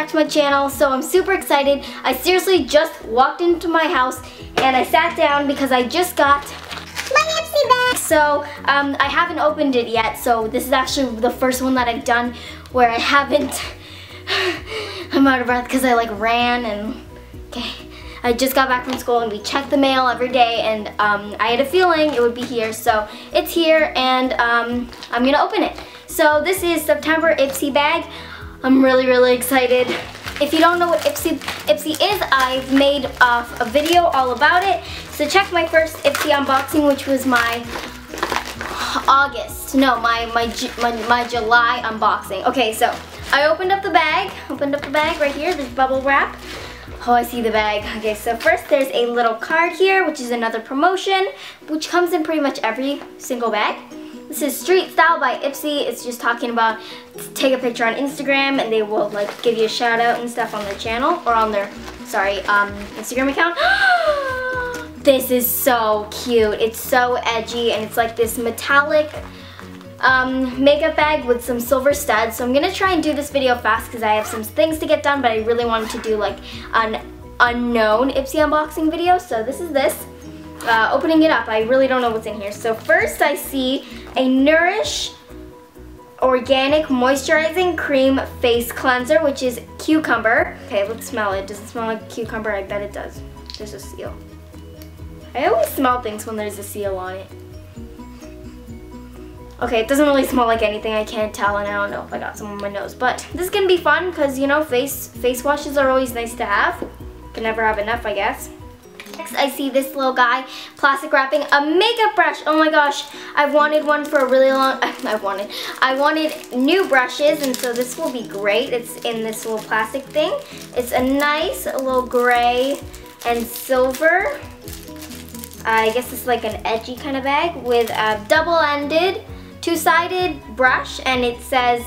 back to my channel. So I'm super excited. I seriously just walked into my house and I sat down because I just got my Ipsy bag. So I haven't opened it yet, so this is actually the first one that I've done where I haven't. I'm out of breath because I like ran and okay. I just got back from school and we check the mail every day, and I had a feeling it would be here, so it's here, and I'm gonna open it. So this is September Ipsy bag. I'm really excited. If you don't know what Ipsy is, I've made a video all about it. So check my first Ipsy unboxing, which was my my July unboxing. Okay, so I opened up the bag right here. There's bubble wrap. Oh, I see the bag. Okay, so first there's a little card here, which is another promotion, which comes in pretty much every single bag. This is Street Style by Ipsy. It's just talking about take a picture on Instagram and they will like give you a shout out and stuff on their channel, or on their, Instagram account. This is so cute. It's so edgy and it's like this metallic makeup bag with some silver studs. So I'm gonna try and do this video fast because I have some things to get done, but I really wanted to do like an unknown Ipsy unboxing video. So this is this. Opening it up, I really don't know what's in here. So first I see a Nourish Organic Moisturizing Cream Face Cleanser, which is cucumber. Okay, let's smell it. Does it smell like cucumber? I bet it does. There's a seal. I always smell things when there's a seal on it. Okay, it doesn't really smell like anything, I can't tell, and I don't know if I got some on my nose. But this is gonna be fun because, you know, face washes are always nice to have. Can never have enough, I guess. Next, I see this little guy plastic wrapping a makeup brush. Oh my gosh, I've wanted one for a really long. I wanted new brushes, and so this will be great. It's in this little plastic thing. It's a nice little gray and silver. I guess it's like an edgy kind of bag with a double-ended, two-sided brush, and it says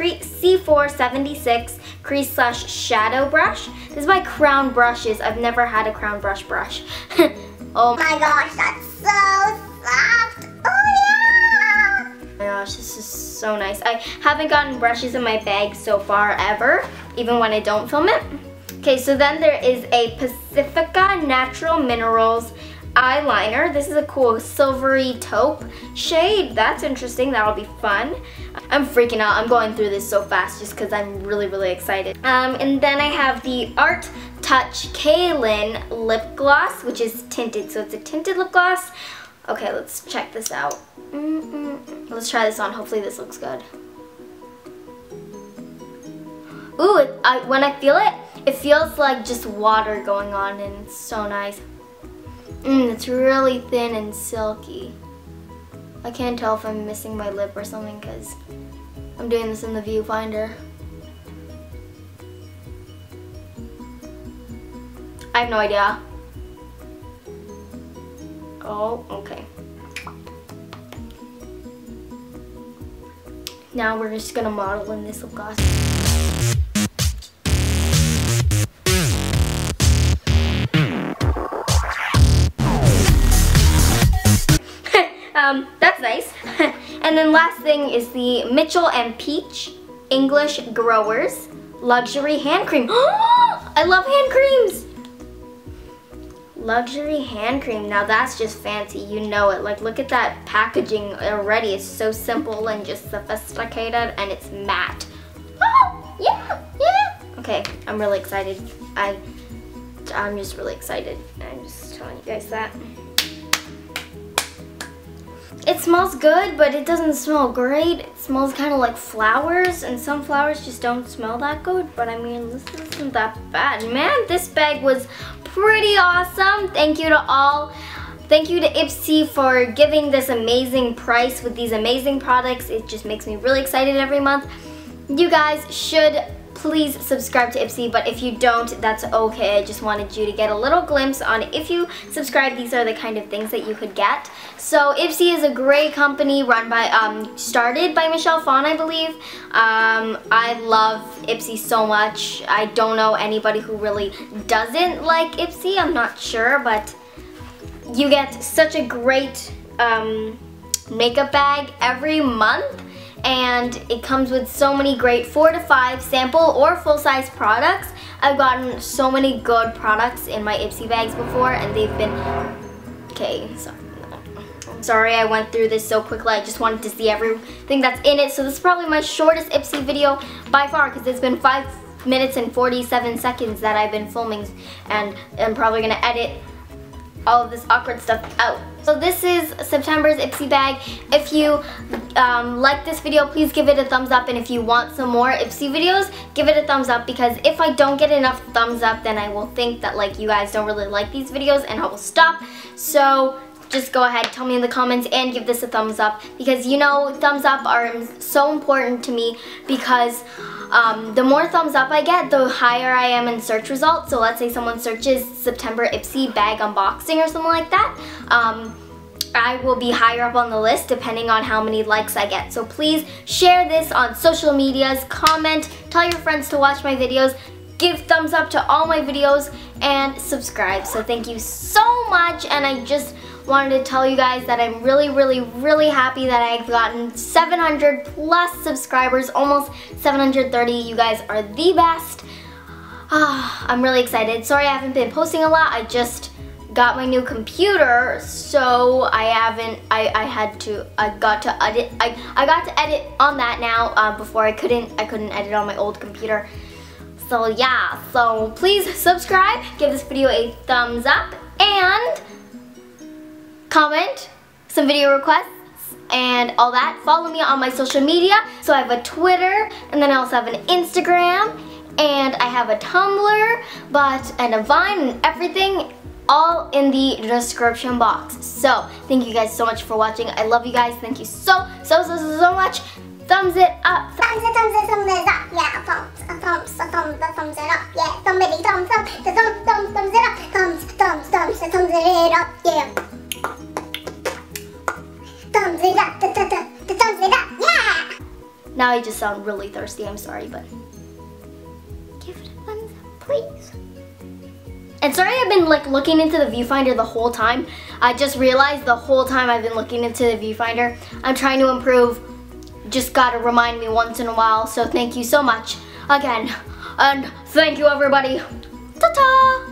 C476 crease/shadow brush. This is my Crown brushes. I've never had a Crown brush. Oh my gosh, that's so soft. Oh yeah! Oh my gosh, this is so nice. I haven't gotten brushes in my bag so far ever, even when I don't film it. Okay, so then there is a Pacifica Natural Minerals eyeliner. This is a cool silvery taupe shade. That's interesting. That'll be fun. I'm freaking out. I'm going through this so fast just because I'm really excited. And then I have the Art Touch Kaelyn lip gloss, which is tinted. So it's a tinted lip gloss. Okay, let's check this out. Let's try this on. Hopefully this looks good. Ooh, when I feel it, it feels like just water going on, and it's so nice. It's really thin and silky. I can't tell if I'm missing my lip or something because I'm doing this in the viewfinder. I have no idea. Oh, okay. Now we're just gonna model in this lip gloss. That's nice. And then last thing is the Mitchell & Peach English Growers Luxury Hand Cream. I love hand creams! Luxury hand cream. Now that's just fancy. You know it. Like, look at that packaging already. It's so simple and just sophisticated, and it's matte. Oh, yeah. Okay, I'm really excited. I'm just really excited. I'm just telling you guys that. It smells good, but it doesn't smell great. It smells kind of like flowers, and some flowers just don't smell that good. But I mean, this isn't that bad. Man, this bag was pretty awesome. Thank you to all. Thank you to Ipsy for giving this amazing price with these amazing products. It just makes me really excited every month. You guys should please subscribe to Ipsy, but if you don't, that's okay. I just wanted you to get a little glimpse on if you subscribe, these are the kind of things that you could get. So Ipsy is a great company run by, started by Michelle Phan, I believe. I love Ipsy so much. I don't know anybody who really doesn't like Ipsy. I'm not sure, but you get such a great makeup bag every month. and it comes with so many great 4 to 5 sample or full-size products. I've gotten so many good products in my Ipsy bags before, and they've been, okay, sorry I went through this so quickly. I just wanted to see everything that's in it. So this is probably my shortest Ipsy video by far, because it's been 5 minutes and 47 seconds that I've been filming, and I'm probably gonna edit all of this awkward stuff out. So this is September's Ipsy bag. If you like this video, please give it a thumbs up, and if you want some more Ipsy videos, give it a thumbs up, because if I don't get enough thumbs up, then I will think that like you guys don't really like these videos and I will stop. So just go ahead, tell me in the comments, and give this a thumbs up, because you know thumbs up are so important to me, because the more thumbs up I get, the higher I am in search results. So let's say someone searches September Ipsy bag unboxing or something like that, I will be higher up on the list depending on how many likes I get. So please share this on social medias, comment, tell your friends to watch my videos, give thumbs up to all my videos, and subscribe. So thank you so much, and I just wanted to tell you guys that I'm really happy that I've gotten 700 plus subscribers, almost 730. You guys are the best. I'm really excited. Sorry I haven't been posting a lot. I just got my new computer, so I got to edit on that now. Before I couldn't edit on my old computer. So yeah, so please subscribe, give this video a thumbs up, and comment some video requests and all that. Follow me on my social media. So I have a Twitter, and then I also have an Instagram, and I have a Tumblr, and a Vine, and everything, all in the description box. So thank you guys so much for watching. I love you guys. Thank you so much. Thumbs it up. Thumbs it up. Yeah, thumbs it up. Yeah, somebody thumbs up. The thumbs it up. Thumbs it up. Yeah. Thumbs it up. The thumbs it up. Yeah. Now I just sound really thirsty. I'm sorry, but give it a thumbs up, please. And sorry I've been like looking into the viewfinder the whole time. I just realized the whole time I've been looking into the viewfinder. I'm trying to improve. Just gotta remind me once in a while. So thank you so much again, and thank you everybody. Ta-ta!